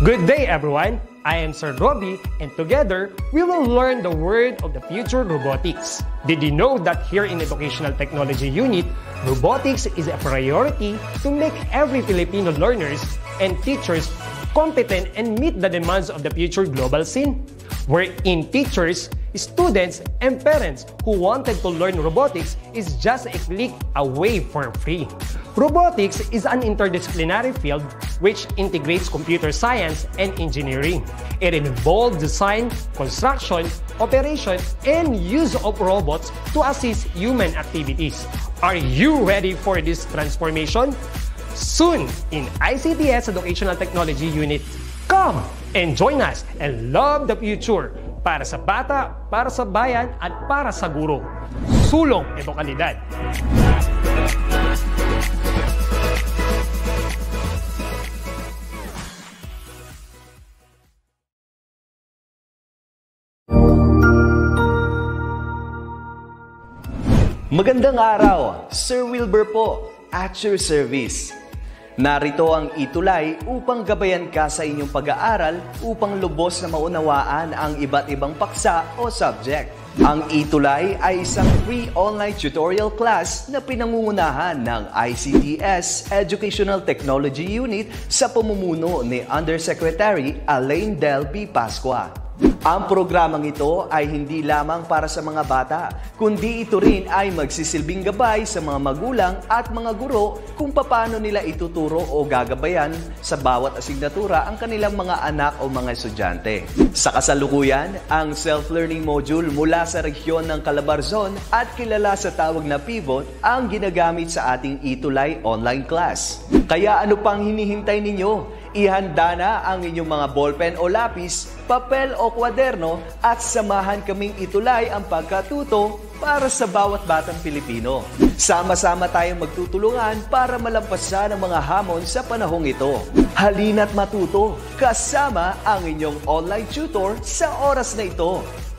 Good day, everyone. I am Sir Robbie, and together, we will learn the word of the future, robotics. Did you know that here in Educational Technology Unit, robotics is a priority to make every Filipino learners and teachers competent and meet the demands of the future global scene? Wherein teachers, students, and parents who wanted to learn robotics is just a click away for free. Robotics is an interdisciplinary field which integrates computer science and engineering. It involves design, construction, operation, and use of robots to assist human activities. Are you ready for this transformation? Soon in ICT's Educational Technology Unit. Come and join us and love the future para sa bata, para sa bayan, at para sa guro. Sulong edukalidad. Magandang araw, Sir Wilbur po, at your service. Narito ang ETUlay upang gabayan ka sa inyong pag-aaral upang lubos na maunawaan ang iba't ibang paksa o subject. Ang ETUlay ay isang free online tutorial class na pinangungunahan ng ICT's Educational Technology Unit sa pamumuno ni Undersecretary Elaine Del B. Pascua. Ang programang ito ay hindi lamang para sa mga bata, kundi ito rin ay magsisilbing gabay sa mga magulang at mga guro kung paano nila ituturo o gagabayan sa bawat asignatura ang kanilang mga anak o mga estudyante. Sa kasalukuyan, ang self-learning module mula sa rehiyon ng Calabarzon at kilala sa tawag na pivot ang ginagamit sa ating ETUlay online class. Kaya ano pang hinihintay ninyo? Ihanda na ang inyong mga ballpen o lapis, papel o kwaderno at samahan kaming itulay ang pagkatuto para sa bawat batang Pilipino. Sama-sama tayong magtutulungan para malampasan ang mga hamon sa panahong ito. Halina't matuto kasama ang inyong online tutor sa oras na ito.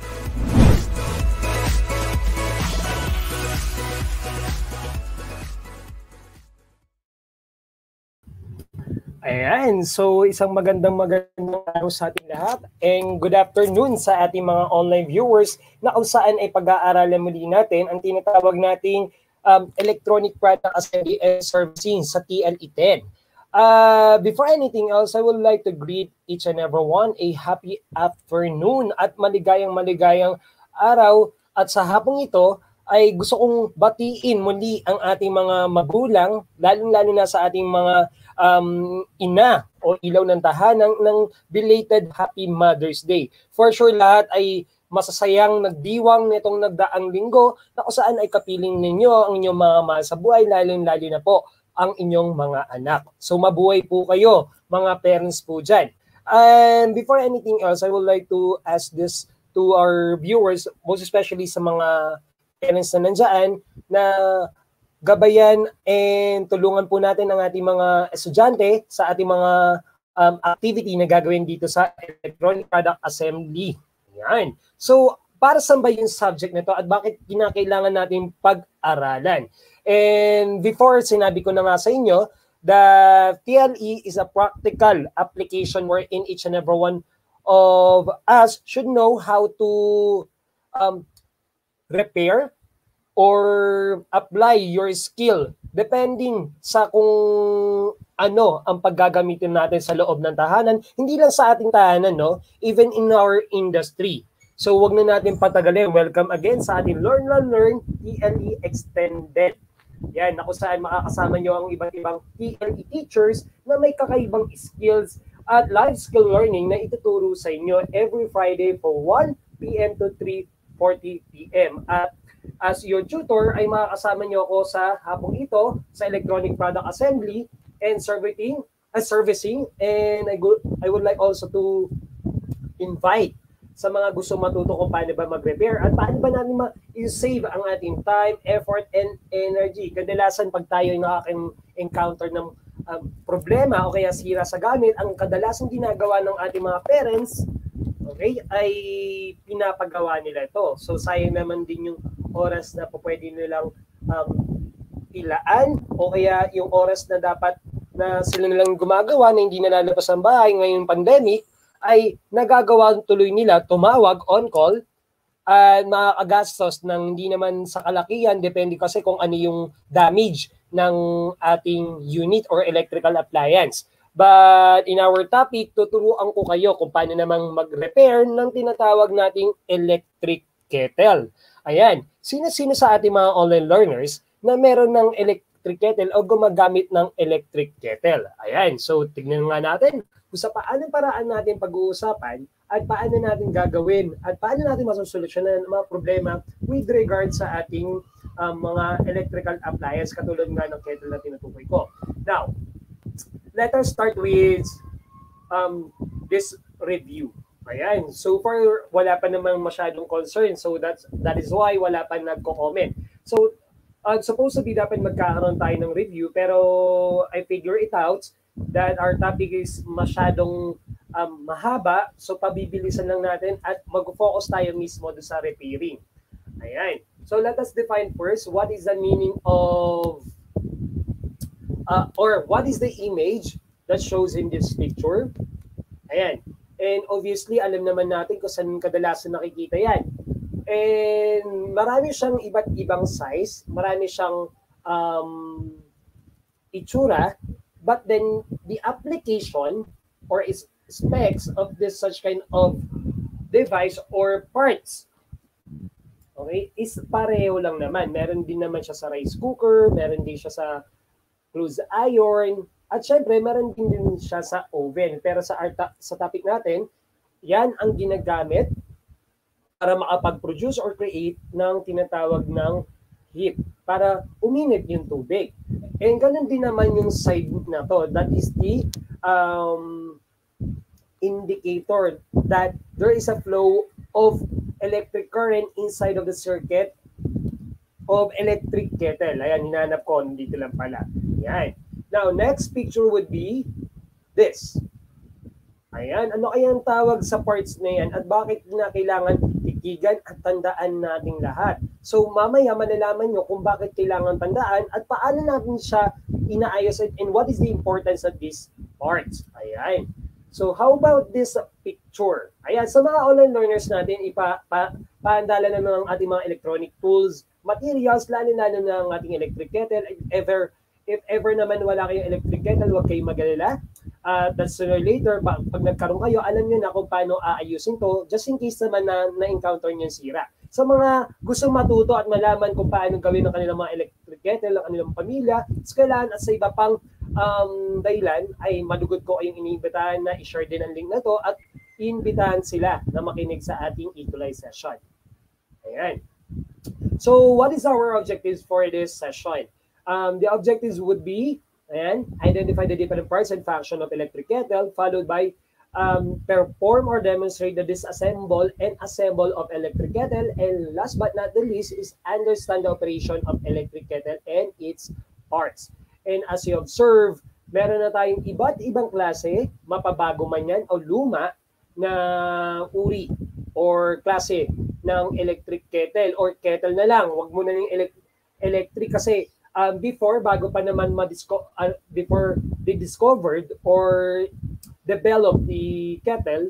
Ayan, so isang magandang araw sa ating lahat and good afternoon sa ating mga online viewers na kung saan ay pag-aaralan muli natin ang tinatawag nating Electronic Product Assembly and Servicing sa TLE10. Before anything else, I would like to greet each and everyone a happy afternoon at maligayang araw, at sa hapong ito ay gusto kong batiin muli ang ating mga magulang, lalong-lalo na sa ating mga ina o ilaw ng tahanan ng belated Happy Mother's Day. For sure, lahat ay masasayang nagdiwang nitong nagdaang linggo na kung saan ay kapiling ninyo ang inyong mga mahal sa buhay, lalong-lalo na po ang inyong mga anak. So mabuhay po kayo, mga parents po dyan. And before anything else, I would like to ask this to our viewers, most especially sa mga parents na nandiyan, na gabayan and tulungan po natin ang ating mga estudyante sa ating mga activity na gagawin dito sa Electronic Product Assembly. Yan. So, para saan ba yung subject nito at bakit kinakailangan natin pag-aralan? And before, sinabi ko na nga sa inyo, the TLE is a practical application wherein each and every one of us should know how to repair or apply your skill depending sa kung ano ang paggagamitin natin sa loob ng tahanan, hindi lang sa ating tahanan, no? Even in our industry. So wag na natin patagalin. Welcome again sa ating Learn TLE Extended. Yan, na kung saan makakasama nyo ang iba't ibang TLE teachers na may kakaibang skills at life skill learning na ituturo sa inyo every Friday from 1 p.m. to 3:40 p.m. At as your tutor ay makakasama niyo ako sa hapong ito sa Electronic Product Assembly and Servicing, and I would like also to invite sa mga gusto matuto kung paano ba mag-repair at paano ba natin ma-save ang ating time, effort, and energy. Kadalasan pag tayo ay nakaka-encounter ng problema o kaya sira sa gamit, ang kadalasang ginagawa ng ating mga parents, okay, ay pinapagawa nila ito. So sayang naman din yung oras na pwede nilang ilaan o kaya yung oras na dapat na sila nalang gumagawa na hindi nalalabas ang bahay ngayong pandemic, ay nagagawa tuloy nila tumawag on call at makakagastos ng hindi naman sa kalakihan, depende kasi kung ano yung damage ng ating unit or electrical appliance. But in our topic, tuturuan ko kayo kung paano namang mag-repair ng tinatawag nating electric kettle. Ayan, sino-sino sa ating mga online learners na meron ng electric kettle o gumagamit ng electric kettle? Ayan, so tignan nga natin kung sa paano paraan natin pag-uusapan at paano natin gagawin at paano natin masusolusyonan ang mga problema with regard sa ating mga electrical appliance katulad nga ng kettle na tinutukoy ko. Now, let us start with this review. Ayan. So far, wala pa namang masyadong concern. So that is why wala pa nagko-comment. So, supposed to be dapat magkakaroon tayo ng review, pero I figure it out that our topic is masyadong mahaba. So, pabibilisan lang natin at mag-focus tayo mismo doon sa repairing. Ayan. So, let us define first what is the meaning of or what is the image that shows in this picture. Ayan. And obviously, alam naman natin kung saan kadalasan nakikita yan. And marami siyang iba't ibang size, marami siyang itsura, but then the application or specs of this such kind of device or parts, okay, is pareho lang naman. Meron din naman siya sa rice cooker, meron din siya sa clothes iron, at syempre meron din siya sa oven. Pero sa topic natin, yan ang ginagamit para makapag-produce or create ng tinatawag ng heat para uminit yung tubig. And ganun din naman yung side na to. That is the indicator that there is a flow of electric current inside of the circuit of electric kettle. Ayan, hinanap ko. Dito lang pala. Ayan. Now, next picture would be this. Ayan, ano kaya ang tawag sa parts na yan at bakit na kailangan tikigan at tandaan nating lahat? So, mamaya malalaman nyo kung bakit kailangan tandaan at paano natin siya inaayos and what is the importance of these parts. Ayan. So, how about this picture? Ayan, sa mga online learners natin, paandala na ng ating mga electronic tools, materials, lalo-lalo ng ating electric kettle. If ever naman wala kayong electric kettle, huwag kayong mag-alala. That's sooner or later, pag nagkaroon kayo, alam nyo na kung paano aayusin to, just in case naman na-encounter nyo yung sira. Sa mga gustong matuto at malaman kung paano gawin ng kanilang mga electric kettle, ng kanilang pamilya, skalahan at sa iba pang dahilan, ay malugod ko kayong iniimbitahan na i-share din ang link na to at iimbitahan sila na makinig sa ating ETUlay session. Ayan. So, what is our objectives for this session? The objectives would be, ayan, identify the different parts and function of electric kettle, followed by perform or demonstrate the disassemble and assemble of electric kettle, and last but not the least is understand the operation of electric kettle and its parts. And as you observe, meron na tayong iba't ibang klase, mapabago man yan o luma, na uri or klase ng electric kettle or kettle na lang. Huwag mo na yung electric kasi before, bago pa naman before they discovered or developed the kettle,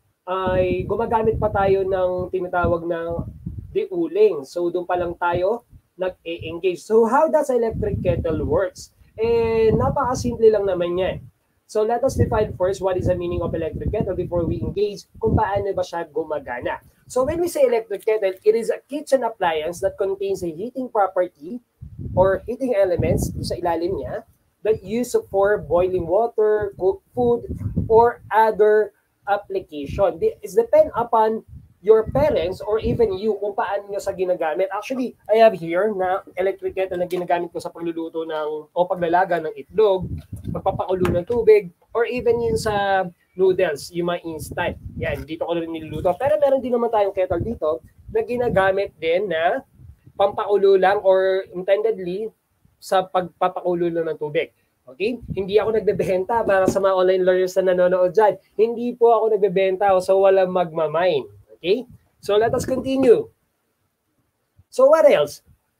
ay gumagamit pa tayo ng tinatawag na DepEd. So doon pa lang tayo nag-engage. So how does electric kettle works? Napakasimple lang naman yan. So let us define first what is the meaning of electric kettle before we engage kung paano ba siya gumagana. So when we say electric kettle, it is a kitchen appliance that contains a heating property or heating elements sa ilalim niya that used for boiling water, cook food, or other application. It depends upon your parents or even you kung paano nyo sa ginagamit. Actually, I have here na electric kettle na ginagamit ko sa pagluluto o paglalaga ng itlog, pagpapakulo ng tubig, or even yun sa noodles, yung mga instant. Yan, dito ko rin niluluto. Pero meron din naman tayong kettle dito na ginagamit din na pampakulo lang or intendedly sa pagpapakulo lang ng tubig. Okay? Hindi ako nagbebenta para sa mga online learners na nanonood dyan. Hindi po ako nagbebenta so walang magmamine. Okay? So let us continue. So what else?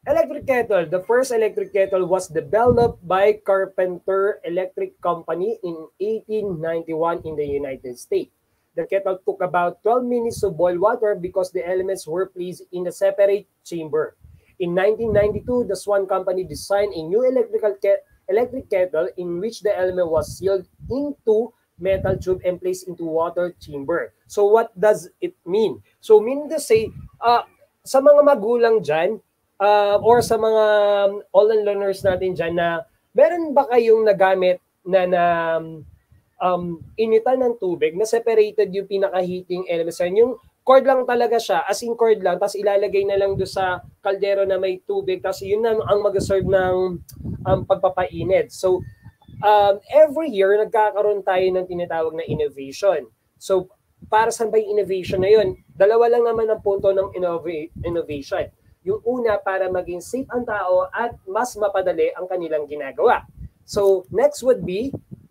Electric kettle. The first electric kettle was developed by Carpenter Electric Company in 1891 in the United States. The kettle took about 12 minutes to boil water because the elements were placed in a separate chamber. In 1992, the Swan Company designed a new electric kettle in which the element was sealed into metal tube and placed into water chamber. So what does it mean? So meaning to say, sa mga magulang dyan, or sa mga online learners natin dyan na meron ba kayong nagamit na initan ng tubig na separated yung pinaka-heating elements? Yung cord lang talaga siya, as in cord lang, tapos ilalagay na lang doon sa kaldero na may tubig, tapos yun na ang mag-serve ng pagpapainit. So, every year, nagkakaroon tayo ng tinatawag na innovation. So, para saan ba yung innovation na yun? Dalawa lang naman ang punto ng innovation. Yung una, para maging safe ang tao at mas mapadali ang kanilang ginagawa. So, next would be,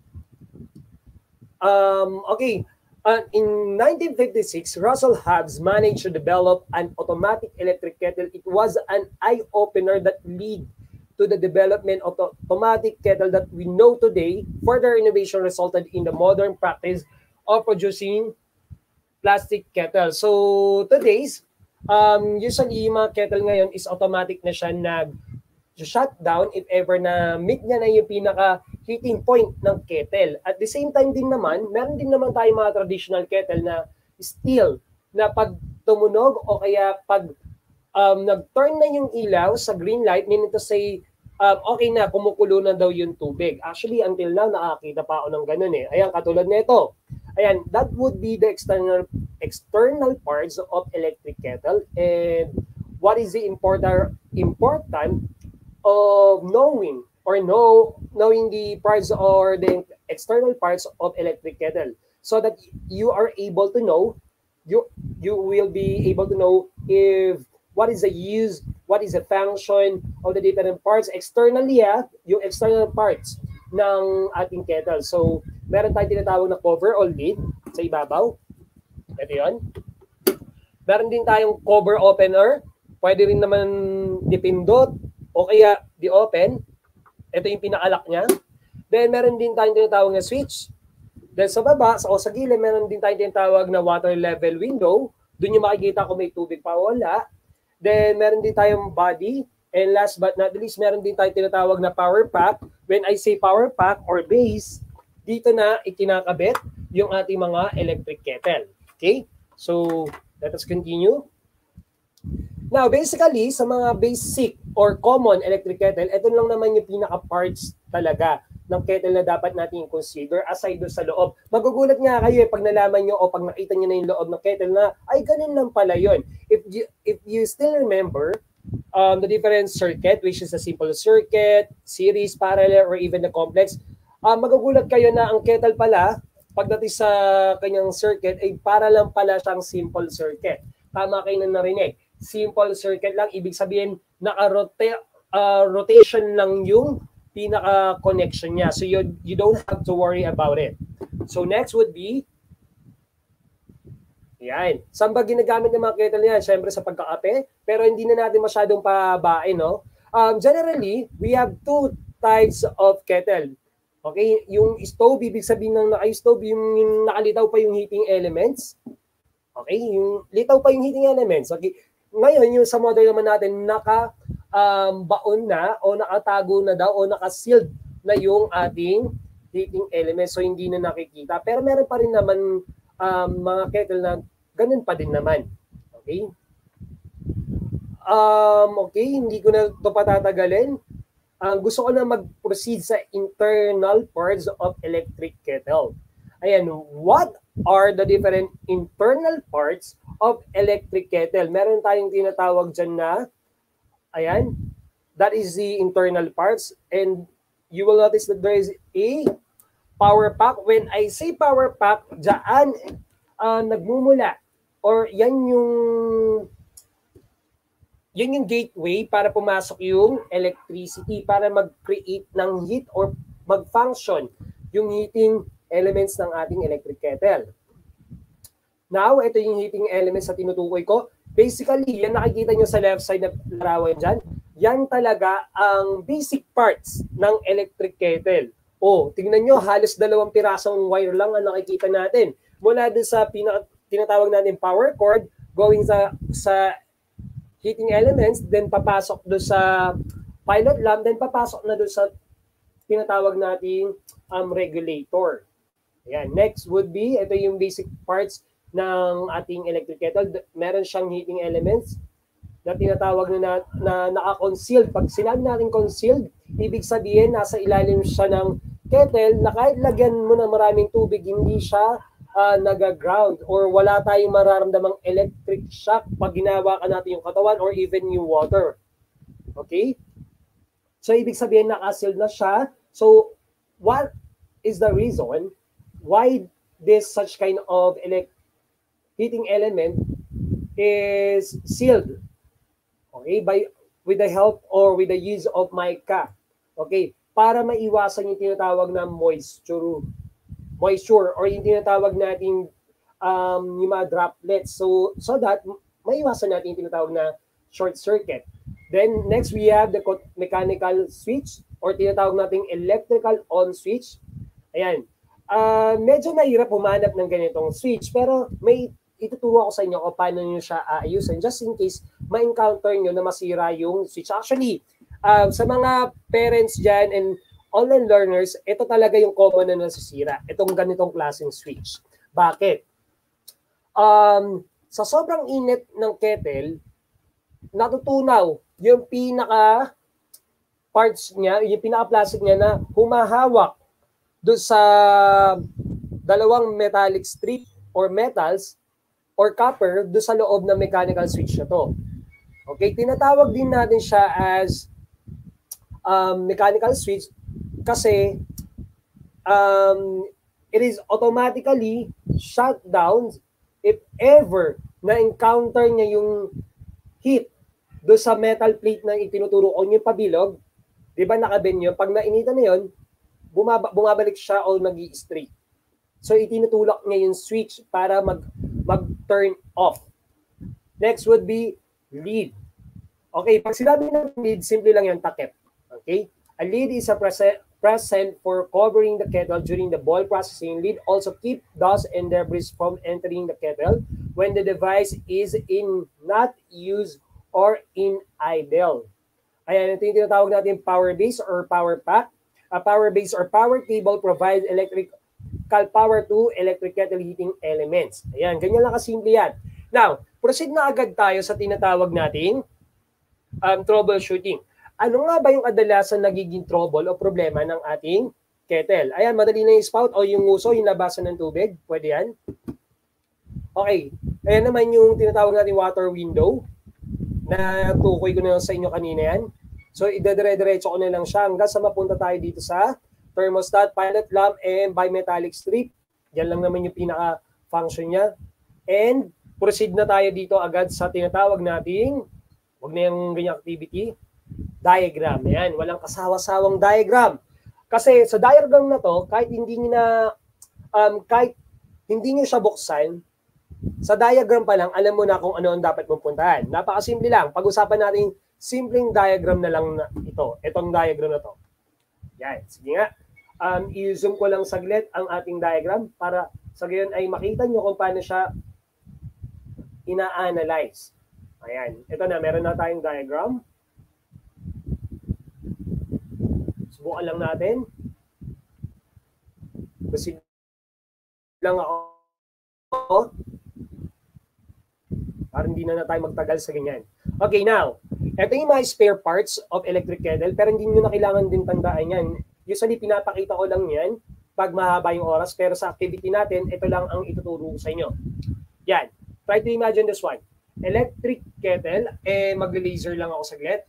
in 1956, Russell Hobbs managed to develop an automatic electric kettle. It was an eye-opener that led to the development of the automatic kettle that we know today. Further innovation resulted in the modern practice of producing plastic kettle. So, today's, usually yung mga kettle ngayon is automatic na siya nag-shut down if ever na meet niya na yung pinaka-heating point ng kettle. At the same time din naman, meron din naman tayo mga traditional kettle na steel na pag tumunog o kaya pag nag-turn na yung ilaw sa green light, meaning to say, okay na, kumukulo na daw yung tubig. Actually, until now, nakakita pa ako ng ganun eh. Ayan, katulad nito. Ayan, that would be the external parts of electric kettle. And what is the important of knowing the parts or the external parts of electric kettle, so that you are able to know, you will be able to know if what is the use, what is the function of the different parts externally, yung external parts ng ating kettle. So, meron tayong tinatawag na cover or lid sa ibabaw. Ito yun. Meron din tayong cover opener. Pwede rin naman dipindot o kaya di-open. Ito yung pinaka-lock niya. Then, meron din tayong tinatawag na switch. Then, sa baba, sa gilid, meron din tayong tinatawag na water level window. Doon yung makikita kung may tubig pa o wala. Then, meron din tayong body. And last but not least, meron din tayong tinatawag na power pack. When I say power pack or base, dito na ikinakabit yung ating mga electric kettle. Okay? So, let us continue. Now, basically, sa mga basic or common electric kettle, ito lang naman yung pinaka-parts talaga ng kettle na dapat natin consider aside doon sa loob. Magugulat nga kayo pag nalaman nyo o pag nakita nyo na yung loob ng kettle na, ay, ganun lang pala yun. If you still remember, the different circuit, which is a simple circuit, series, parallel, or even the complex, magugulat kayo na ang kettle pala, pagdating sa kanyang circuit, ay para lang pala siyang simple circuit. Tama kayo na narinig. Simple circuit lang, ibig sabihin, naka-rotation lang yung pinaka-connection niya. So you don't have to worry about it. So next would be, yan. Saan ba ginagamit ng mga kettle yan? Siyempre sa pagkakape, pero hindi na natin masyadong pabain, no? Generally, we have two types of kettle. Okay? Yung stove, ibig sabihin ng naka-stove, yung nakalitaw pa yung heating elements. Okay? Yung litaw pa yung heating elements. Okay? Ngayon, yung sa model naman natin, naka-baon na o nakatago na daw o naka-sealed na yung ating heating elements. So, hindi na nakikita. Pero meron pa rin naman mga kettle na ganun pa din naman. Okay? Okay, hindi ko na ito patatagalin. Gusto ko na mag-proceed sa internal parts of electric kettle. Ayan, what are the different internal parts of electric kettle? Meron tayong tinatawag dyan na, ayan, that is the internal parts. And you will notice that there is a power pack. When I say power pack, dyan nagmumula or yan yung gateway para pumasok yung electricity para mag-create ng heat or mag-function yung heating elements ng ating electric kettle. Now, ito yung heating elements na tinutukoy ko. Basically, yan nakikita nyo sa left side na larawan dyan. yan talaga ang basic parts ng electric kettle. Tingnan nyo, halos 2 pirasong wire lang ang nakikita natin. Mula dun sa tinatawag natin power cord, going sa heating elements, then papasok doon sa pilot lamp, then papasok na doon sa tinatawag nating regulator. Ayan. Next would be, ito yung basic parts ng ating electric kettle. Meron siyang heating elements na tinatawag na naka-concealed. Pag sinabi natin concealed, ibig sabihin nasa ilalim siya ng kettle na kahit lagyan mo ng maraming tubig, hindi siya nag-ground or wala tayong mararamdamang electric shock pag ginawa ka natin yung katawan or even yung water. Okay? So, ibig sabihin naka-sealed na siya. So, what is the reason why this such kind of heating element is sealed? Okay? With the help or with the use of mica. Okay? Para maiwasan yung tinatawag na moisture or yung tinatawag natin yung mga droplets. So that maiwasan natin yung tinatawag na short circuit. Then next we have the mechanical switch or tinatawag nating electrical on switch. Ayan. Medyo mahirap humanap ng ganitong switch pero may ituturo ko sa inyo kung paano nyo siya aayusin just in case ma-encounter nyo na masira yung switch. Actually, sa mga parents dyan and online learners, ito talaga yung common na nasisira. Itong ganitong klaseng switch. Bakit? Sa sobrang init ng kettle, natutunaw yung pinaka parts niya, yung pinaka-plastic niya na humahawak doon sa dalawang metallic strip or metals or copper doon sa loob ng mechanical switch na to. Okay, tinatawag din natin siya as mechanical switch kasi it is automatically shut down if ever na-encounter niya yung heat doon sa metal plate na itinuturo ko yung pabilog. Di ba nakaben yun? Pag nainitan na yun, bumabalik siya o nag-i-straight. So itinutulak niya yung switch para mag-turn off. Next would be lead. Okay, pag sinabi ng lead, simple lang yung takip. Okay? A lead is a present for covering the kettle during the boil processing. Lead also keep dust and debris from entering the kettle when the device is in not use or in idle. Ayan, ito yung tinatawag natin power base or power pack. A power base or power cable provides electrical power to electric kettle heating elements. Ayan, ganyan lang kasimple yan. Now, proceed na agad tayo sa tinatawag nating troubleshooting. Ano nga ba yung kadalasan nagiging trouble o problema ng ating kettle? Ayan, madali na yung spout o yung uso, yung labasan ng tubig. Pwede yan. Okay. Ayan naman yung tinatawag natin water window na tukoy ko na sa inyo kanina yan. So, idadire-diretso ko na lang siya hanggang sa mapunta tayo dito sa thermostat, pilot lamp, and bimetallic strip. Yan lang naman yung pinaka-function niya. And proceed na tayo dito agad sa tinatawag nating, wag na yung ganyang activity, diagram. Ayan, walang kasawa-sawang diagram. Kasi sa diagram na to, kahit hindi niyo siya buksan, sa diagram pa lang, alam mo na kung ano ang dapat mong puntahan. Napakasimple lang. Pag-usapan natin simpleng diagram na lang na ito. Itong diagram na to. Yan. Sige nga. I-zoom ko lang saglit ang ating diagram para sa gayon ay makita nyo kung paano siya ina-analyze. Ayan. Ito na. Meron na tayong diagram. Subukan lang natin. Kasi lang ako. Para hindi na tayo magtagal sa ganyan. Okay, now. Ito yung mga spare parts of electric kettle, pero hindi nyo na kailangan din tandaan yan. Usually, pinapakita ko lang yan pag mahaba yung oras, pero sa activity natin, ito lang ang ituturo sa inyo. Yan. Try to imagine this one. Electric kettle, mag-laser lang ako saglit.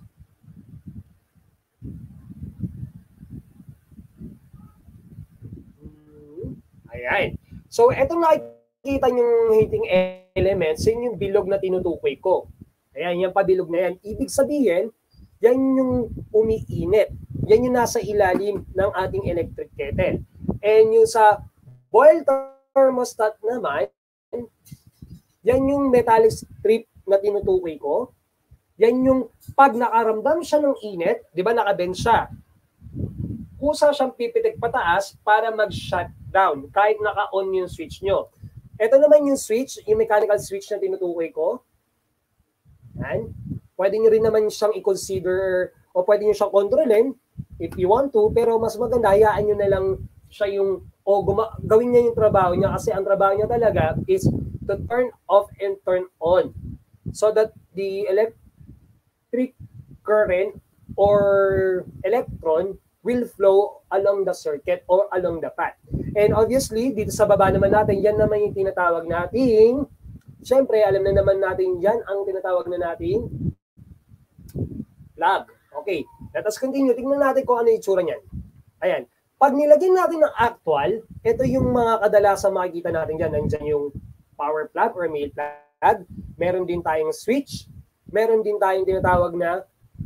Ayan. So, ito nakikita yung heating elements, yun yung bilog na tinutukoy ko. Ayan, yung pabilog na yan. Ibig sabihin, yan yung umiinit. Yan yung nasa ilalim ng ating electric kettle. And yung sa boil thermostat naman, yan yung metallic strip na tinutukoy ko. Yan yung pag nakaramdam siya ng init, di ba naka-bend siya, kusa siyang pipitik pataas para mag-shut down kahit naka-on yung switch nyo. Ito naman yung switch, yung mechanical switch na tinutukoy ko. Yan. Pwede nyo rin naman siyang i-consider o pwede nyo siyang kontrolin if you want to, pero mas maganda, hayaan nyo na lang siya yung, gawin niya yung trabaho niya kasi ang trabaho niya talaga is to turn off and turn on so that the electric current or electron will flow along the circuit or along the path. And obviously, dito sa baba naman natin, yan naman yung tinatawag nating, syempre, alam na naman natin yan ang tinatawag na nating plug. Okay, let us continue. Tingnan natin kung ano yung itsura niyan. Ayan. Pag nilagyan natin ng actual, ito yung mga kadalasan makikita natin dyan. Nandiyan yung power plug or male plug. Meron din tayong switch. Meron din tayong tinatawag na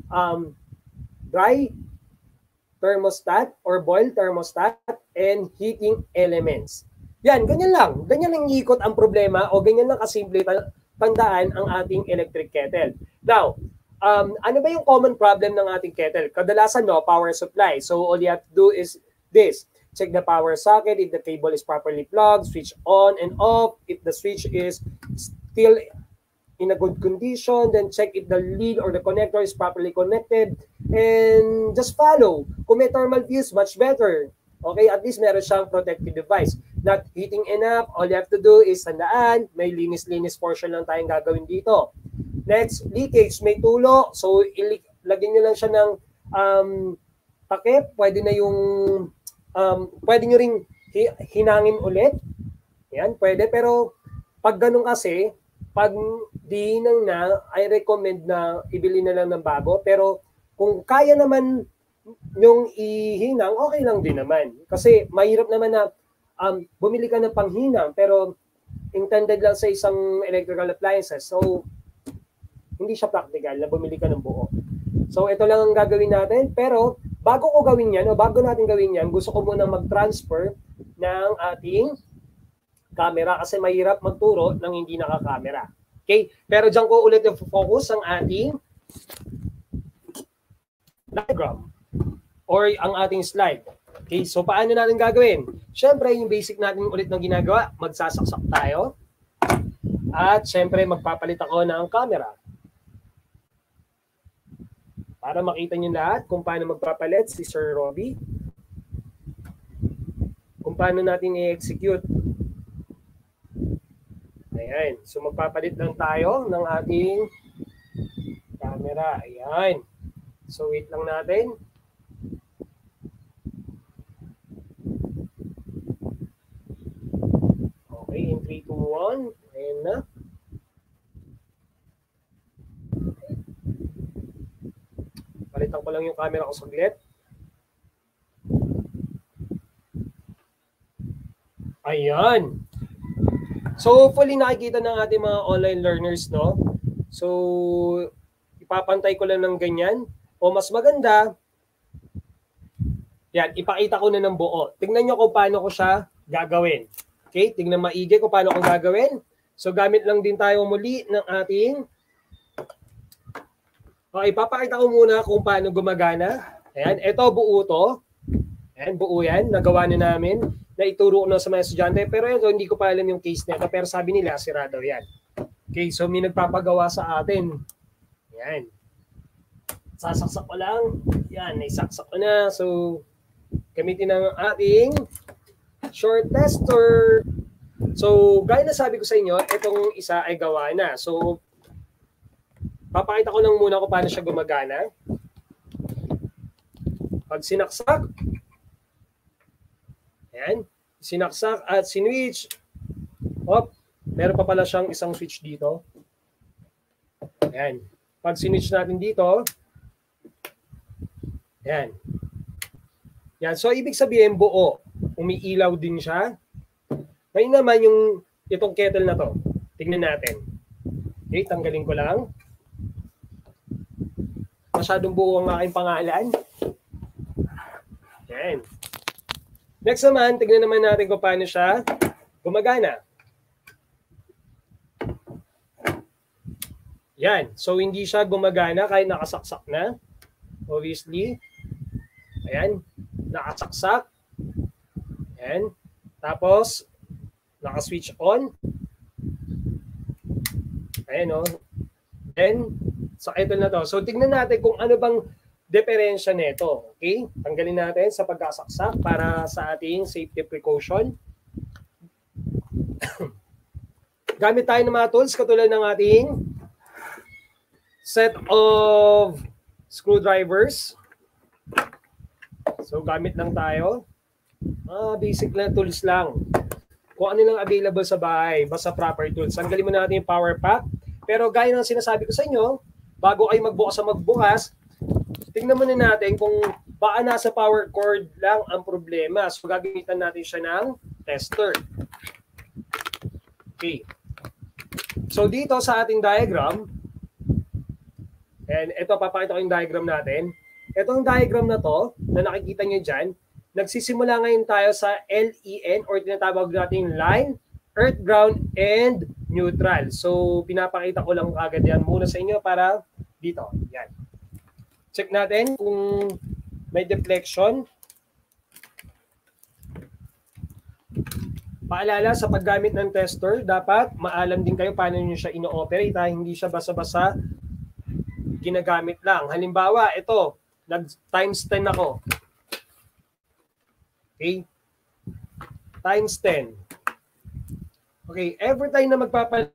dry thermostat or boil thermostat and heating elements. Yan, ganyan lang. Ganyan lang ikot ang problema o ganyan lang kasimple tandaan ang ating electric kettle. Now, ano ba yung common problem ng ating kettle? Kadalasan, no, power supply. So, all you have to do is this. Check the power socket if the cable is properly plugged, switch on and off. If the switch is still in a good condition, then check if the lead or the connector is properly connected and just follow. Kung may thermal fuse, much better. Okay, at least meron siyang protective device. Not heating enough, all you have to do is tandaan, may linis-linis portion lang tayong gagawin dito. Next, leakage, may tulo. So, lagyan nyo lang siya ng takip. Pwede na yung, pwede nyo ring hinangin ulit. Yan, pwede. Pero, pag ganun kasi, pag di na, I recommend na ibili na lang ng bago. Pero, kung kaya naman yung ihinang, okay lang din naman. Kasi, mahirap naman na bumili ka ng panghinang, pero intended lang sa isang electrical appliances. So, hindi siya practical na bumili ka ng buo. So, ito lang ang gagawin natin. Pero, bago ko gawin yan, o bago natin gawin yan, gusto ko muna mag-transfer ng ating camera kasi mahirap magturo ng hindi naka-camera. Okay? Pero dyan ko ulit i-focus ang ating diagram or ang ating slide. Okay? So, paano natin gagawin? Siyempre, yung basic natin ulit ng ginagawa, magsasaksak tayo. At siyempre, magpapalit ako ng camera. Para makita nyo lahat kung paano magpapalit si Sir Robbie. Kung paano natin i-execute. Ayan. So magpapalit lang tayo ng ating camera. Ayan. So wait lang natin. Okay. In 3, 2, 1. Ayan na. Palitan ko lang yung camera ko saglit. Ayan. So, hopefully nakikita ng ating mga online learners, no? So, ipapantay ko lang ng ganyan. O mas maganda, yan, ipakita ko na ng buo. Tingnan nyo kung paano ko siya gagawin. Okay? Tingnan maigi kung paano ko gagawin. So, gamit lang din tayo muli ng ating okay, papakita ko muna kung paano gumagana. Ayan, ito buo to. Ayan, buo yan. Nagawa na namin. Naituro ko na sa mga estudyante. Pero ito, hindi ko pa alam yung case nito. Pero sabi nila, sira daw yan. Okay, so may nagpapagawa sa atin. Ayan. Sasaksak ko lang. Ayan, naisaksak ko na. So, gamitin ang ating short tester. So, gaya na sabi ko sa inyo, itong isa ay gawa na. So, papakita ko lang muna kung paano siya gumagana. Pag sinaksak, ayan, sinaksak at sinwitch, meron pa pala siyang isang switch dito. Ayan. Pag sinwitch natin dito, ayan. Yan. So, ibig sabihin buo. Umiilaw din siya. Ngayon naman yung itong kettle na to. Tingnan natin. Okay, tanggalin ko lang. Masyadong buo ang aking pangalan. Yan. Next naman, tignan naman natin kung paano siya gumagana. Yan. So, hindi siya gumagana kahit nakasaksak na. Obviously. Ayan. Nakasaksak. Ayan. Tapos, naka-switch on. Ayan, o. Then, ito na to. So, tignan natin kung ano bang diferensya nito. Okay? Tanggalin natin sa pagkasaksak para sa ating safety precaution. Gamit tayo ng mga tools katulad ng ating set of screwdrivers. So, gamit lang tayo. Basic na tools lang. Kung ano lang available sa bahay, basta proper tools. Tanggalin mo natin yung power pack. Pero gaya ng sinasabi ko sa inyo, bago kayo magbukas, tingnan muna natin kung baka nasa power cord lang ang problema. So, gagamitan natin siya ng tester. Okay. So, dito sa ating diagram, and ito, papakita ko yung diagram natin. Itong diagram na to, na nakikita nyo dyan, nagsisimula ngayon tayo sa LEN or tinatawag natin line, earth, ground, and neutral. So, pinapakita ko lang agad yan muna sa inyo para dito. Yan. Check natin kung may deflection. Paalala, sa paggamit ng tester, dapat maalam din kayo paano nyo siya ino-operate. Hindi siya basa-basa ginagamit lang. Halimbawa, ito, nag-times 10 ako. Okay? Times 10. Okay, every time na magpapalit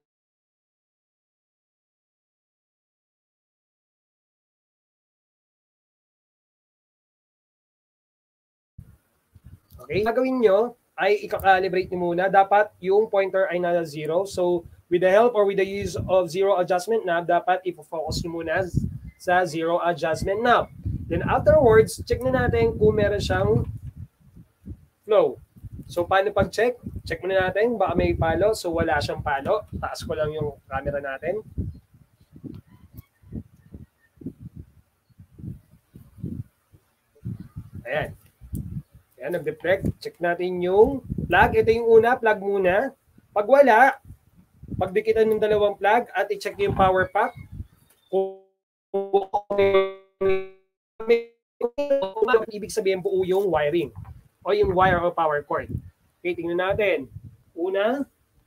okay, gagawin nyo ay i-calibrate nyo muna. Dapat yung pointer ay nasa 0. So, with the help or with the use of zero adjustment knob, dapat i-focus nyo muna sa zero adjustment knob. Then afterwards, check na natin kung meron siyang flow. So, paano pag-check? Check muna natin, baka may palo. So, wala siyang palo. Taas ko lang yung camera natin. Ayan. Ayan, nag-deflect. Check natin yung plug. Ito yung una, plug muna. Pag wala, pagdikitan ng dalawang plug at i-check yung power pack. Kung ibig sabihin buo yung wiring o yung wire o power cord. Okay, tingnan natin. Una.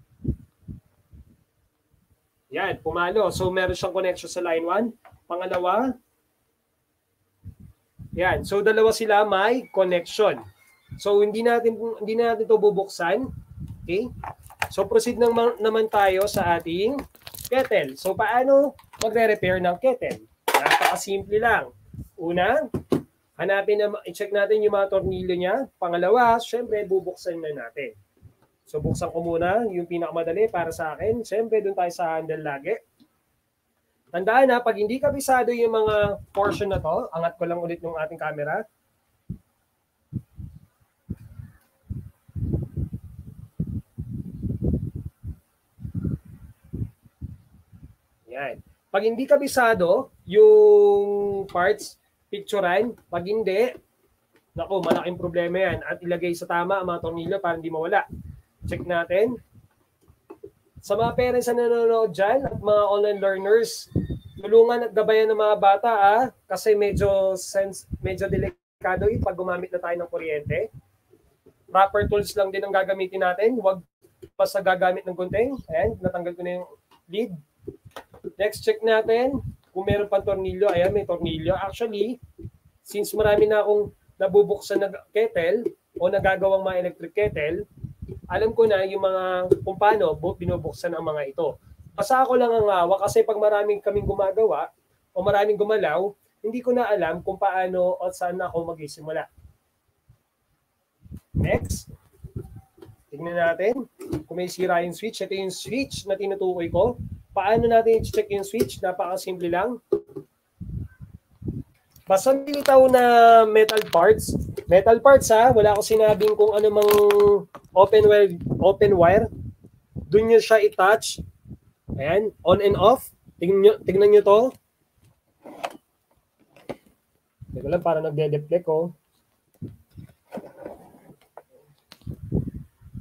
Yan, pumalo. So, meron siyang connection sa line 1. Pangalawa. Yan. So, dalawa sila may connection. So, hindi natin ito bubuksan. Okay? So, proceed naman tayo sa ating kettle. So, paano magre-repair ng kettle? Napakasimple lang. Una, hanapin na, i-check natin yung mga tornilyo niya. Pangalawa, syempre, bubuksan na natin. So, buksan ko muna yung pinakamadali para sa akin. Syempre, doon tayo sa handle lagi. Tandaan na, pag hindi kabisado yung mga portion na to, angat ko lang ulit ng ating camera. Yan. Pag hindi kabisado yung parts, picturean. Pag hindi, naku, malaking problema yan. At ilagay sa tama ang mga tornilyo para hindi mawala. Check natin. Sa mga parents na nanonood dyan at mga online learners, tulungan at gabayan ng mga bata kasi medyo delikado pag gumamit na tayo ng kuryente. Proper tools lang din ang gagamitin natin. Huwag basta gagamit ng gunting. Ayan, natanggal ko na yung lead. Next, check natin kung meron pang tornilyo. Ayan, may tornilyo. Actually, since marami na akong nabubuksan na kettle o nagagawang mga electric kettle, alam ko na yung mga kung paano binubuksan ang mga ito. Basta ako lang ang hawak kasi pag maraming kaming gumagawa o maraming gumalaw, hindi ko na alam kung paano o saan ako mag-isimula. Next, tignan natin kung may sira yung switch. Ito yung switch na tinutukoy ko. Paano natin i-check yung switch? Napakasimple lang. Basta nilitaw na metal parts. Metal parts wala akong sinabing kung ano mang open wire. Doon nyo siya i-touch. Ayan, on and off. Tignan nyo to. Teka lang, para nagde-deflect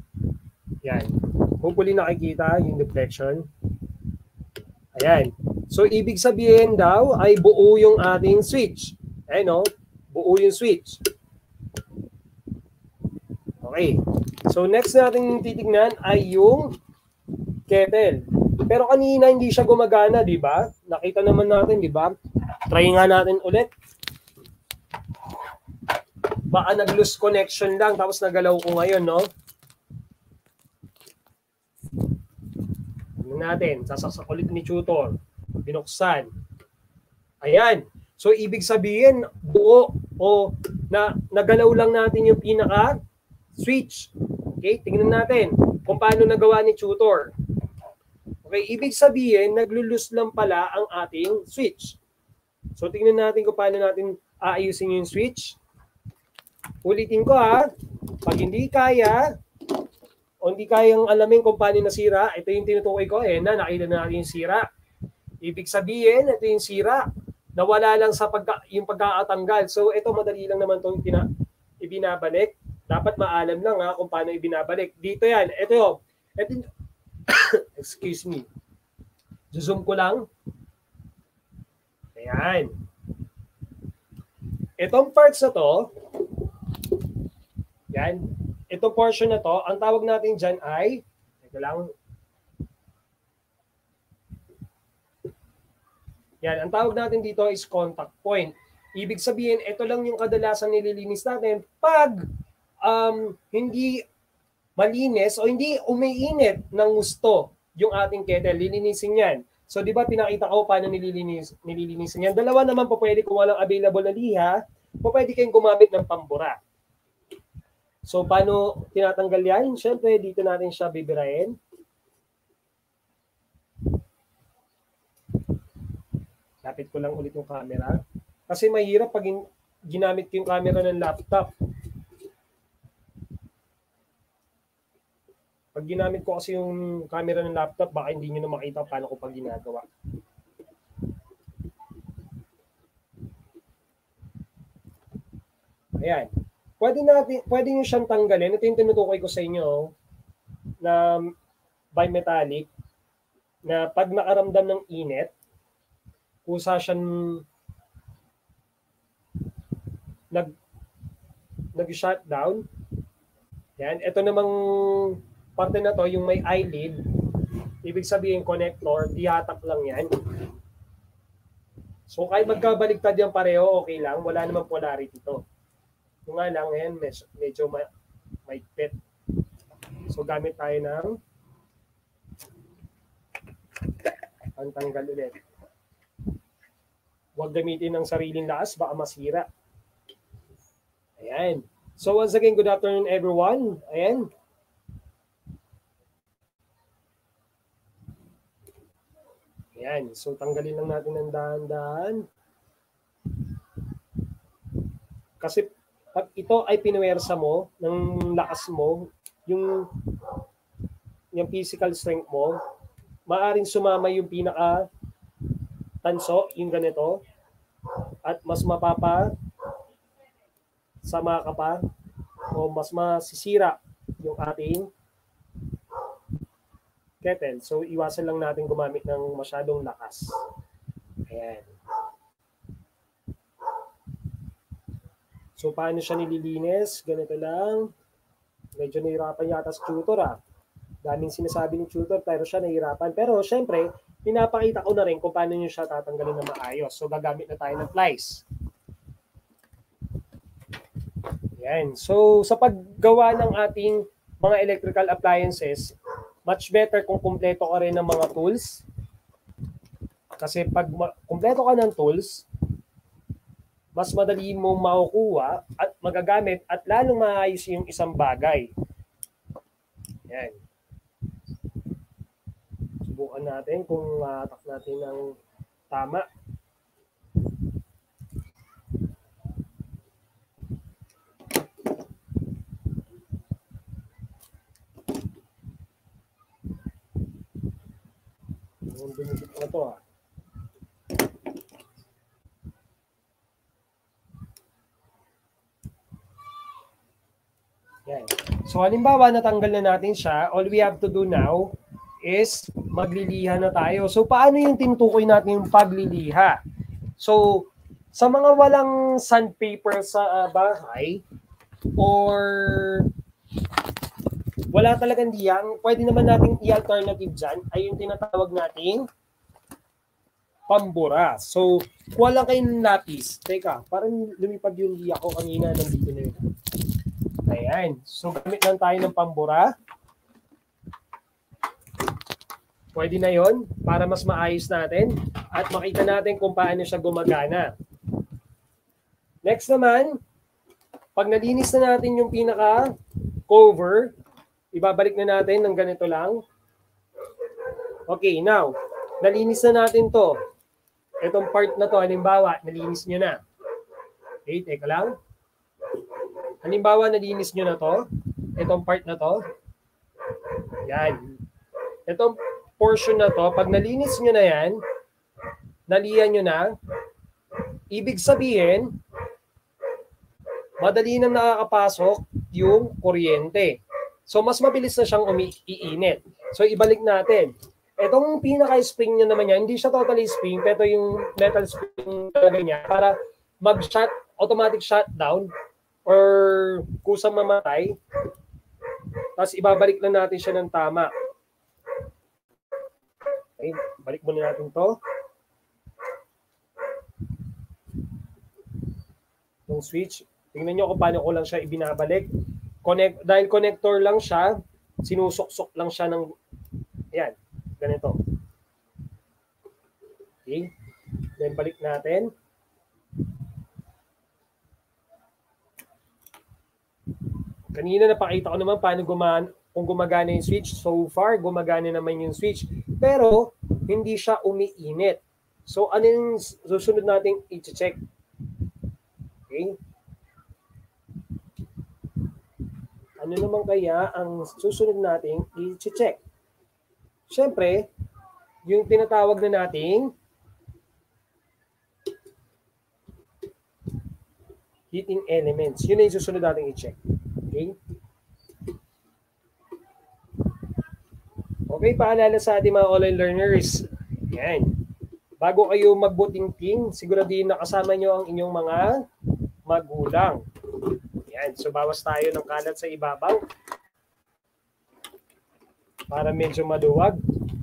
Yan. Hopefully nakikita yung deflection. Ayan. So, ibig sabihin daw ay buo yung ating switch. Ayun, no? Buo yung switch. Okay. So, next natin titignan ay yung kettle. Pero kanina hindi siya gumagana, di ba? Nakita naman natin, di ba? Try nga natin ulit. Baka nag-lose connection lang tapos nagalaw ko ngayon, no? Tignan natin. Sasaksak ulit ni tutor. Binuksan. Ayan. So, ibig sabihin, buo o nagalaw lang natin yung pinaka-switch. Okay? Tingnan natin kung paano nagawa ni tutor. Okay? Ibig sabihin, naglo-lose lang pala ang ating switch. So, tingnan natin kung paano natin aayusin yung switch. Ulitin ko ha. Pag hindi kaya, o hindi kayang alamin kung paano nasira, ito yung tinutukoy ko. Nakita na natin yung sira. Ibig sabihin, ito yung sira. Nawala lang sa yung pagkakatanggal. So, ito madali lang naman itong ibinabalik. Dapat maalam lang ha kung paano ibinabalik. Dito yan. Ito excuse me. Zoom ko lang. Ayan. Itong parts na to, yan. Itong portion na to, ang tawag natin dyan ay, ito lang. Yan, ang tawag natin dito is contact point. Ibig sabihin, ito lang yung kadalasan nililinis natin pag hindi malinis o hindi umiinit ng gusto yung ating kettle. Lilinisin yan. So, di ba pinakita ko paano nililinisin yan? Dalawa naman po pwede kung walang available na liha, po pwede kayong gumamit ng pambura. So, paano tinatanggal yan? Siyempre, dito natin siya bibirahin. Lapit ko lang ulit yung camera. Kasi mahirap pag ginamit ko yung camera ng laptop. Pag ginamit ko kasi yung camera ng laptop, baka hindi nyo na makita paano ko pag ginagawa. Ayan. Pwede nyo siyang tanggalin. Ito yung tinutukoy ko sa inyo na bimetallic na pag nakaramdam ng init, kusa siyang nag-shutdown. Yan. Ito namang parte na to, yung may eyelid, ibig sabihin connector, dihatak lang yan. So kahit magkabaligtad yan pareho, okay lang. Wala namang polarity to. Yung nga lang, yan, medyo maigpit. So gamit tayo ng pantanggal ulit. Huwag gamitin ng sariling lakas, baka masira. Ayan. So once again, good afternoon everyone. Ayan. Ayan. So tanggalin lang natin ng dahan-dahan. Kasi pag ito ay pinuwersa mo, ng lakas mo, yung physical strength mo, maaring sumama yung pinaka-tanso, yung ganito, at mas sama ka pa, o mas masisira yung ating kettle. So, iwasan lang natin gumamit ng masyadong lakas. Ayan. So, paano siya nililinis? Ganito lang. Medyo nahirapan yata sa tutor Daming sinasabi ni tutor, pero siya nahirapan. Pero, syempre, pinapakita ko na rin kung paano nyo siya tatanggalin na maayos. So, gagamit na tayo ng plies. Yan. So, sa paggawa ng ating mga electrical appliances, much better kung kumpleto ka rin ng mga tools. Kasi pag kumpleto ka ng tools, mas madali mong makukuha at magagamit at lalong maayos yung isang bagay. Yan. Subukan natin kung matak natin ng tama. Yung dumikit na ito Yan. So halimbawa natanggal na natin siya, all we have to do now is magliliha na tayo. So, paano yung tinutukoy natin yung pagliliha? So, sa mga walang sandpaper sa bahay or wala talagang liyang, pwede naman natin i-alternative dyan ay yung tinatawag nating pambura. So, kuha lang kayo ng lapis. Teka, parang lumipad yung liya ko kanina. Nandito na yun. Ayan. So, gamit lang tayo ng pambura. Pwede na yon para mas maayos natin at makita natin kung paano siya gumagana. Next naman, pag nalinis na natin yung pinaka-cover, ibabalik na natin ng ganito lang. Okay, now, nalinis na natin to. Itong part na to, halimbawa, nalinis nyo na. Okay, teka lang. Halimbawa, nalinis nyo na to. Itong part na to. Yan. Itong portion na to, pag nalinis nyo na yan, naliyan nyo na, ibig sabihin, madali na nakakapasok yung kuryente. So, mas mabilis na siyang umiinit. So, ibalik natin. Itong pinaka-spring nyo naman yan, hindi siya totally spring, pero yung metal spring talaga niya para mag-shut, automatic shutdown or kusang mamatay. Tapos, ibabalik na natin siya ng tama. Okay, balik muna natin to. Yung switch. Tingnan nyo kung paano ko lang siya ibinabalik. Dahil connector lang siya, sinusok-sok lang siya ng, ayan, ganito. Okay. Then balik natin. Kanina napakita ko naman paano kung gumagana yung switch. So far, gumagana naman yung switch. Pero, hindi siya umiinit. So, ano yung susunod nating i-check? Okay. Ano naman kaya ang susunod nating i-check? Siyempre, yung tinatawag na nating heating elements. Yun na yung susunod nating i-check. Okay? Okay, paalala sa ating mga online learners. Yan. Bago kayo magbuting-ting, siguraduhin na kasama nyo ang inyong mga magulang. Yan. So, bawas tayo ng kalat sa ibabaw para medyo maluwag.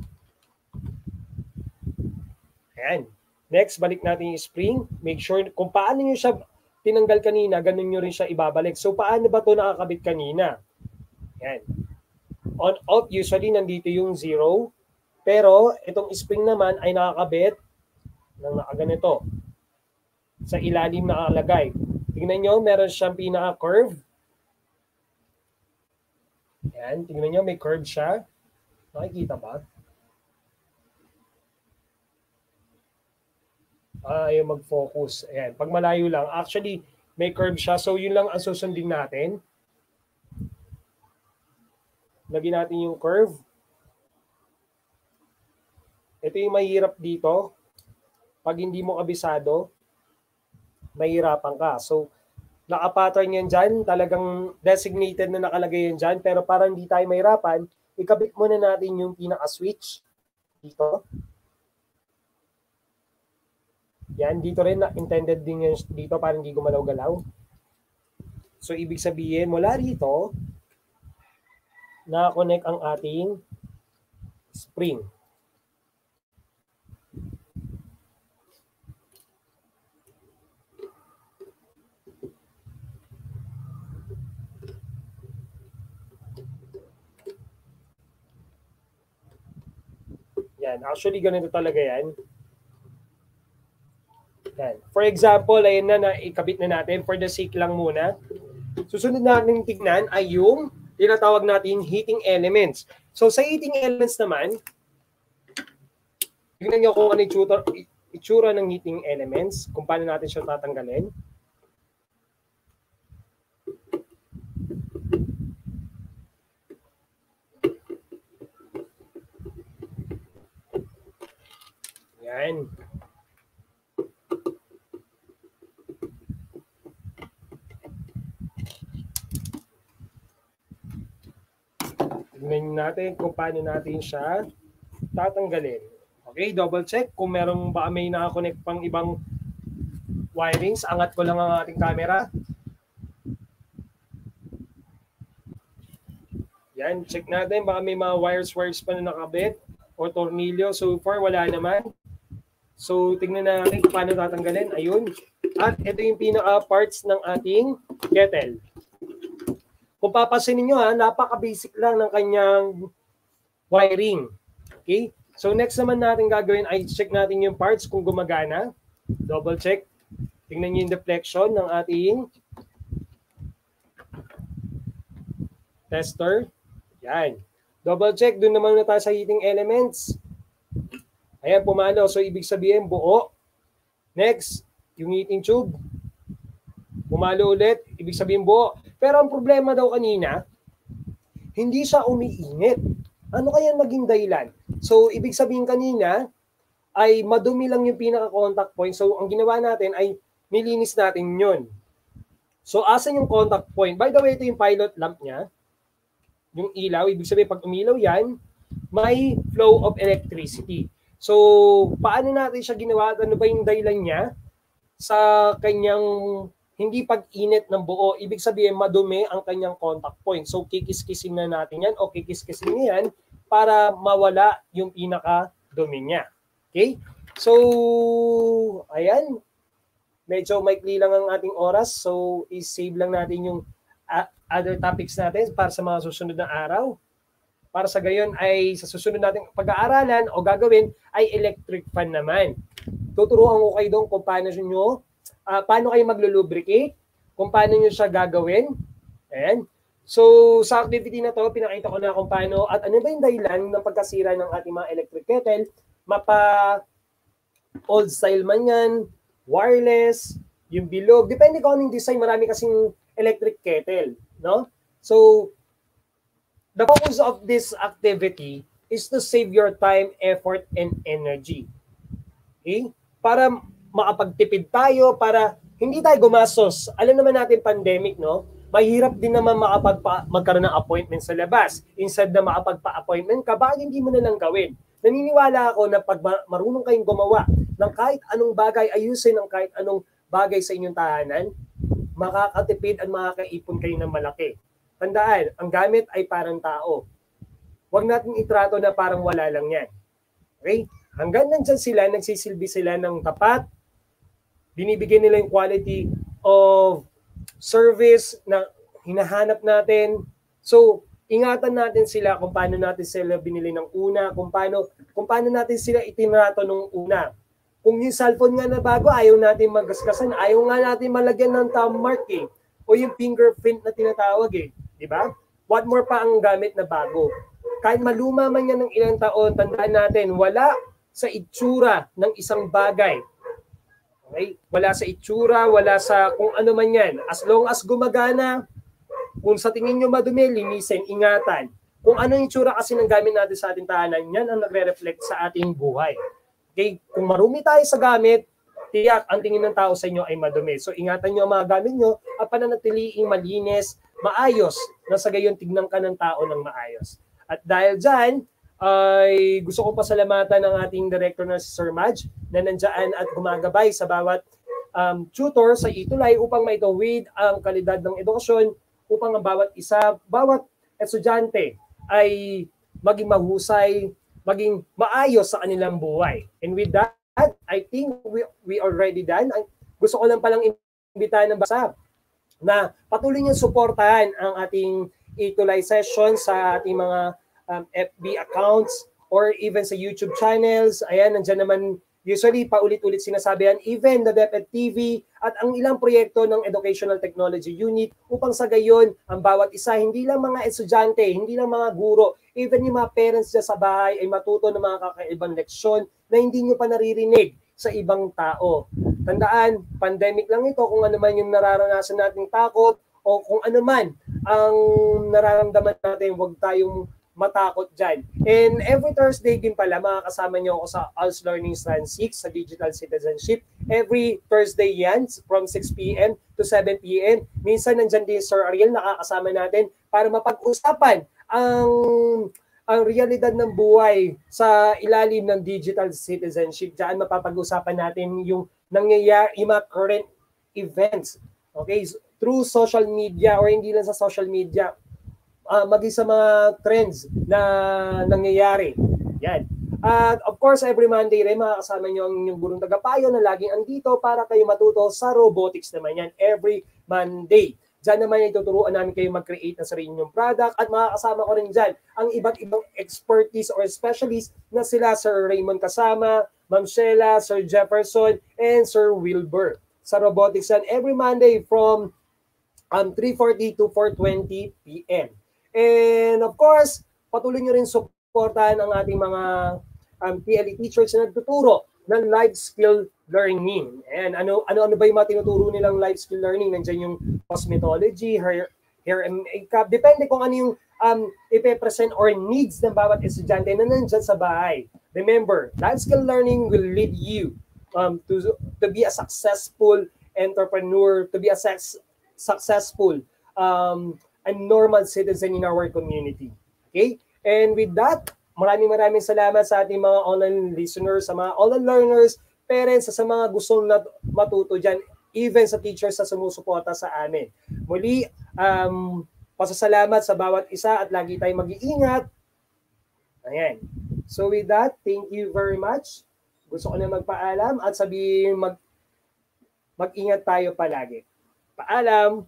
Yan. Next, balik natin yung spring. Make sure kung paano nyo siya tinanggal kanina, ganun nyo rin siya ibabalik. So, paano ba ito nakakabit kanina? Yan. On-off, usually nandito yung 0. Pero, itong spring naman ay nakakabit ng nakaganito. Sa ilalim nakalagay. Tingnan nyo, meron siyang pinaka-curve. Yan, tingnan nyo, may curve siya. Nakikita ba? Ayaw mag-focus. Ayan, pag malayo lang. Actually, may curve siya. So, yun lang ang susundin natin. Lagyan natin yung curve. Ito yung mahirap dito. Pag hindi mo kabisado, mahirapan ka. So, naka-pattern yan dyan. Talagang designated na nakalagay yan dyan. Pero para hindi tayo mahirapan, ikabit muna natin yung pinaka-switch dito. Yan, dito rin na intended din yan dito para hindi gumalaw-galaw. So, ibig sabihin, mula rito, na-connect ang ating spring. Yan, actually ganito talaga yan. Yan. For example, ayun na ikabit na natin for the sake lang muna. Susunod natin tignan ay yung tinatawag natin heating elements. So sa heating elements naman, tignan nyo kung ano itsura ng heating elements, kung paano natin siya tatanggalin. Yan. Tignan natin kung paano natin siya tatanggalin. Okay, double check kung merong ba may nakakonect pang ibang wirings. Angat ko lang ang ating camera. Yan, check natin. Baka may mga wires pa na nakabit o tornilyo. So far, wala naman. So, tingnan natin kung paano tatanggalin. Ayun. At ito yung pinaka-parts ng ating kettle. Kung papansinin nyo ha, napaka-basic lang ng kanyang wiring. Okay? So next naman natin gagawin ay check natin yung parts kung gumagana. Double check. Tingnan niyo yung deflection ng ating tester. Yan. Double check. Doon naman na tayo sa heating elements. Ayan, pumalo. So ibig sabihin buo. Next, yung heating tube. Pumalo ulit. Ibig sabihin buo. Pero ang problema daw kanina, hindi siya umiinit. Ano kaya naging dahilan? So, ibig sabihin kanina ay madumi lang yung pinaka-contact point. So, ang ginawa natin ay nilinis natin yun. So, asan yung contact point? By the way, ito yung pilot lamp niya. Yung ilaw. Ibig sabihin, pag umilaw yan, may flow of electricity. So, paano natin siya ginawa? Ano ba yung dahilan niya sa kanyang hindi pag-init ng buo? Ibig sabihin, madumi ang kanyang contact point. So, kikis-kisin na natin yan o kikis-kisin niya yan para mawala yung pinaka-dumi niya. Okay? So, ayan. Medyo maikli lang ang ating oras. So, i-save lang natin yung other topics natin para sa mga susunod na araw. Para sa gayon ay sa susunod nating pag-aaralan o gagawin ay electric fan naman. Tuturuan ko kayo doon kung paano kayo maglo-lubricate, kung paano nyo siya gagawin. Ayan. So, sa activity na to, pinakita ko na kung paano at ano ba yung dahilan ng pagkasira ng ating mga electric kettle. Old style man yan, wireless, yung bilog. Depende kung anong design. Marami kasing electric kettle. No? So, the focus of this activity is to save your time, effort, and energy. Okay? Para makapagtipid tayo, para hindi tayo gumastos. Alam naman natin pandemic, no? Mahirap din naman magkaroon ng appointment sa labas. Instead na makapagpa-appointment ka, bakit hindi mo na lang gawin? Naniniwala ako na pag marunong kayong gumawa ng kahit anong bagay, ayusin ng kahit anong bagay sa inyong tahanan, makakatipid at makakaipon kayo ng malaki. Tandaan, ang gamit ay parang tao. Huwag natin itrato na parang wala lang yan. Okay? Hanggang nandyan sila, nagsisilbi sila ng tapat, binibigyan nila yung quality of service na hinahanap natin. So, ingatan natin sila kung paano natin sila binili ng una, kung paano natin sila itinrato nung una. Kung yung cellphone nga na bago, ayaw natin magaskasan, ayaw nga natin malagyan ng thumb mark o yung fingerprint na tinatawag di ba? What more pa ang gamit na bago? Kahit maluma man yan ng ilang taon, tandaan natin, wala sa itsura ng isang bagay. Okay? Wala sa itsura, wala sa kung ano man yan. As long as gumagana, kung sa tingin nyo madumi, linisin, ingatan. Kung ano yung itsura kasi ng gamit natin sa ating tahanan, yan ang nagre-reflect sa ating buhay. Okay? Kung marumi tayo sa gamit, tiyak ang tingin ng tao sa inyo ay madumi. So ingatan nyo ang mga gamit nyo at pananatiliing malinis, maayos, na sa gayon tignan ka ng tao ng maayos. At dahil dyan, ay gusto ko pasalamatan ng ating director na si Sir Madge na nandyan at gumagabay sa bawat tutor sa ETUlay upang maitawid ang kalidad ng edukasyon, upang ang bawat estudyante ay maging mahusay, maging maayos sa kanilang buhay. And with that, I think we already done. Gusto ko lang palang imbitahan ng basa na patuloy niyang suportahan ang ating ETUlay session sa ating mga FB accounts or even sa YouTube channels. Ayan, nandiyan naman usually paulit-ulit sinasabihan, even the DepEd TV at ang ilang proyekto ng Educational Technology Unit upang sa gayon ang bawat isa, hindi lang mga estudyante, hindi lang mga guro, even yung mga parents dyan sa bahay ay matuto ng mga kakaibang leksyon na hindi nyo pa naririnig sa ibang tao. Tandaan, pandemic lang ito, kung ano man yung nararanasan nating takot o kung ano man ang nararamdaman natin, huwag tayong matakot dyan. And every Thursday din pala, makakasama niyo ako sa ALS Learning Strand 6 sa Digital Citizenship. Every Thursday yan, from 6 p.m. to 7 p.m. Minsan nandyan din Sir Ariel, nakakasama natin para mapag-usapan ang ang realidad ng buhay sa ilalim ng digital citizenship. Diyan mapapag-usapan natin yung nangyayari, yung mga current events. Okay? Through social media or hindi lang sa social media, maging sa mga trends na nangyayari. Yan. At of course, every Monday rin makakasama nyo ang inyong gurong tagapayo na laging andito para kayo matuto sa robotics naman yan every Monday. Diyan naman ituturuan namin kayo mag-create ng sarili nyong product at makakasama ko rin dyan ang iba't ibang expertise or specialist na sila Sir Raymond kasama, Ma'am Sheila, Sir Jefferson, and Sir Wilbur sa robotics yan every Monday from 3:40 to 4:20 p.m. And of course, patuloy nyo rin supportahan ang ating mga PLE teachers na nagtuturo ng life skill learning. And ano ba yung mga tinuturo nilang life skill learning? Nandiyan yung cosmetology, hair and makeup. Depende kung ano yung ipe-present or needs ng bawat estudyante na nandyan sa bahay. Remember, life skill learning will lead you to be a successful entrepreneur, to be a successful and normal citizen in our community. Okay? And with that, maraming salamat sa ating mga online listeners, sa mga online learners, parents, sa mga gustong matuto dyan, even sa teachers na sumusuporta sa amin. Muli, pasasalamat sa bawat isa at lagi tayong mag-iingat. Ayan. So with that, thank you very much. Gusto ko na magpaalam at sabihin mag-ingat tayo palagi. Paalam!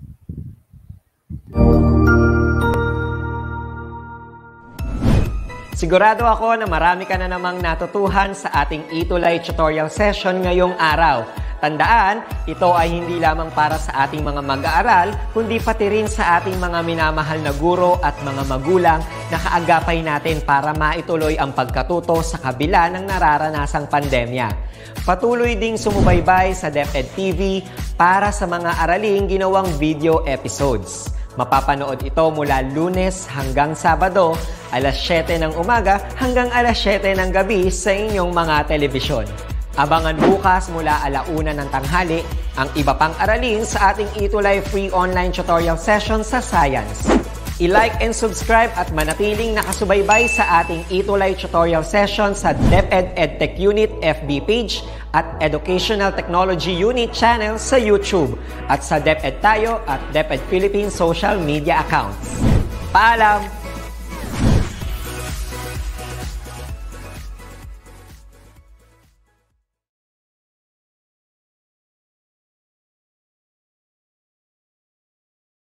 Sigurado ako na marami ka na namang natutuhan sa ating ETUlay tutorial session ngayong araw. Tandaan, ito ay hindi lamang para sa ating mga mag-aaral, kundi pati rin sa ating mga minamahal na guro at mga magulang na kaagapay natin para maituloy ang pagkatuto sa kabila ng nararanasang pandemya. Patuloy ding sumubaybay sa DepEd TV para sa mga araling ginawang video episodes. Mapapanood ito mula Lunes hanggang Sabado, alas 7 ng umaga hanggang alas 7 ng gabi sa inyong mga telebisyon. Abangan bukas mula 1:00 ng tanghali ang iba pang aralin sa ating ETUlay free online tutorial session sa Science. I-like and subscribe at manatiling nakasubaybay sa ating ETUlay tutorial session sa DepEd Edtech Unit FB page at Educational Technology Unit channel sa YouTube at sa DepEd Tayo at DepEd Philippines social media accounts. Paalam!